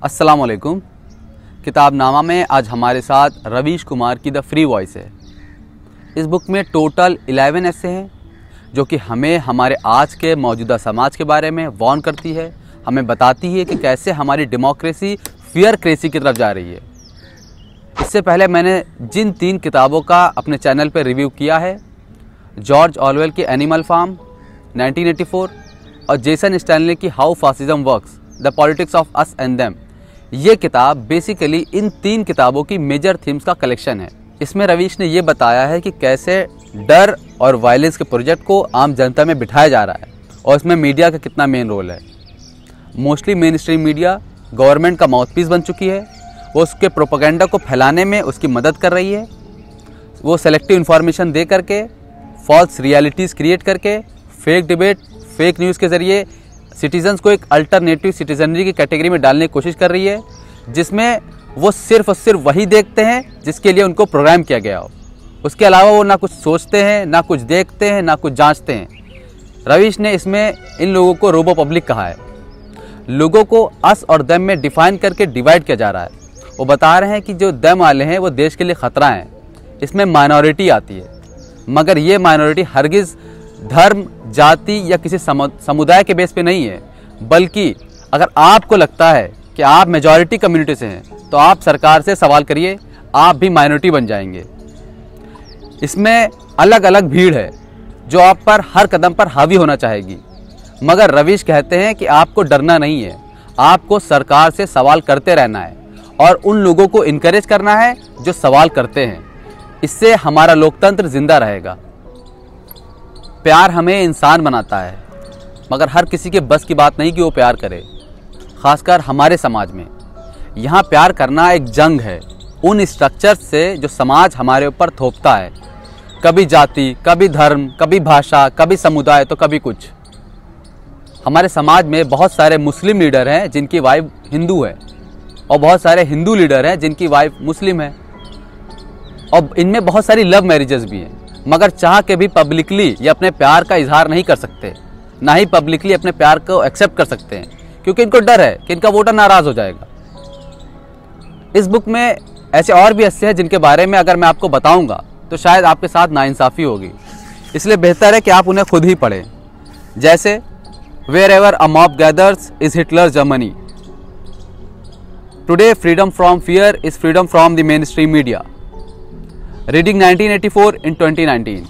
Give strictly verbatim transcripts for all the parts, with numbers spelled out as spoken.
अस्सलाम वालेकुम। किताबनामा में आज हमारे साथ रवीश कुमार की द फ्री वॉइस है। इस बुक में टोटल इलेवन ऐसे हैं जो कि हमें हमारे आज के मौजूदा समाज के बारे में वार्न करती है, हमें बताती है कि कैसे हमारी डेमोक्रेसी फियर क्रेसी की तरफ जा रही है। इससे पहले मैंने जिन तीन किताबों का अपने चैनल पर रिव्यू किया है, जॉर्ज ऑरवेल की animal farm nineteen eighty four और जेसन स्टैनली की how fascism works the politics of us and them, ये किताब बेसिकली इन तीन किताबों की मेजर थीम्स का कलेक्शन है। इसमें रवीश ने ये बताया है कि कैसे डर और वायलेंस के प्रोजेक्ट को आम जनता में बिठाया जा रहा है और इसमें मीडिया का कितना मेन रोल है। Mostly main stream media government का माउथपीस बन चुकी है, वो उसके प्रोपेगेंडा को फैलाने में उसकी मदद कर रही है। वो सेलेक्टिव इन्फॉर्मेशन दे करके, फॉल्स रियलिटीज़ क्रिएट करके, फेक डिबेट, फेक न्यूज़ के ज़रिए सिटीजन्स को एक अल्टरनेटिव सिटीजनरी की कैटेगरी में डालने की कोशिश कर रही है, जिसमें वो सिर्फ और सिर्फ वही देखते हैं जिसके लिए उनको प्रोग्राम किया गया हो। उसके अलावा वो ना कुछ सोचते हैं, ना कुछ देखते हैं, ना कुछ जांचते हैं। रवीश ने इसमें इन लोगों को रोबो पब्लिक कहा है। लोगों को अस और दम में डिफाइन करके डिवाइड किया जा रहा है। वो बता रहे हैं कि जो दम वाले हैं वो देश के लिए ख़तरा हैं। इसमें माइनॉरिटी आती है, मगर ये माइनॉरिटी हरगिज़ धर्म, जाति या किसी समुदाय के बेस पे नहीं है, बल्कि अगर आपको लगता है कि आप मेजॉरिटी कम्युनिटी से हैं तो आप सरकार से सवाल करिए, आप भी माइनॉरिटी बन जाएंगे। इसमें अलग अलग भीड़ है जो आप पर हर कदम पर हावी होना चाहेगी, मगर रवीश कहते हैं कि आपको डरना नहीं है, आपको सरकार से सवाल करते रहना है और उन लोगों को इनकरेज करना है जो सवाल करते हैं। इससे हमारा लोकतंत्र जिंदा रहेगा। प्यार हमें इंसान बनाता है, मगर हर किसी के बस की बात नहीं कि वो प्यार करे, खासकर हमारे समाज में। यहाँ प्यार करना एक जंग है उन स्ट्रक्चर से जो समाज हमारे ऊपर थोपता है, कभी जाति, कभी धर्म, कभी भाषा, कभी समुदाय तो कभी कुछ। हमारे समाज में बहुत सारे मुस्लिम लीडर हैं जिनकी वाइफ हिंदू है और बहुत सारे हिंदू लीडर हैं जिनकी वाइफ मुस्लिम है, और इनमें बहुत सारी लव मैरिजेस भी हैं, मगर चाह के भी पब्लिकली ये अपने प्यार का इजहार नहीं कर सकते, ना ही पब्लिकली अपने प्यार को एक्सेप्ट कर सकते हैं, क्योंकि इनको डर है कि इनका वोटर नाराज़ हो जाएगा। इस बुक में ऐसे और भी हिस्से हैं जिनके बारे में अगर मैं आपको बताऊंगा तो शायद आपके साथ नाइंसाफ़ी होगी, इसलिए बेहतर है कि आप उन्हें खुद ही पढ़ें। जैसे wherever a mob gathers is Hitler Germany, today freedom from fear is freedom from the main stream media, reading nineteen eighty four in twenty nineteen.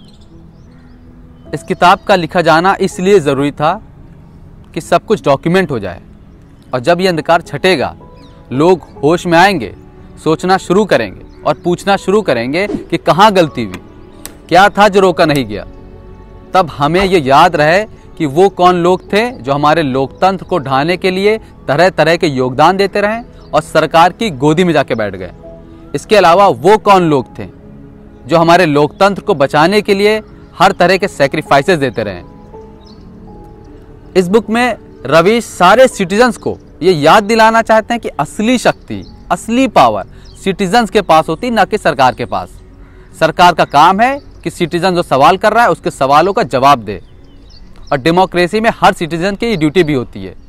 इस किताब का लिखा जाना इसलिए ज़रूरी था कि सब कुछ डॉक्यूमेंट हो जाए, और जब ये अंधकार छटेगा लोग होश में आएंगे, सोचना शुरू करेंगे और पूछना शुरू करेंगे कि कहाँ गलती हुई, क्या था जो रोका नहीं गया। तब हमें ये याद रहे कि वो कौन लोग थे जो हमारे लोकतंत्र को ढाने के लिए तरह तरह के योगदान देते रहें और सरकार की गोदी में जाके बैठ गए। इसके अलावा वो कौन लोग थे जो हमारे लोकतंत्र को बचाने के लिए हर तरह के सैक्रिफाइसेस देते रहे। इस बुक में रवीश सारे सिटीजन्स को ये याद दिलाना चाहते हैं कि असली शक्ति, असली पावर सिटीजन्स के पास होती, ना कि सरकार के पास। सरकार का काम है कि सिटीजन जो सवाल कर रहा है उसके सवालों का जवाब दे, और डेमोक्रेसी में हर सिटीजन की ड्यूटी भी होती है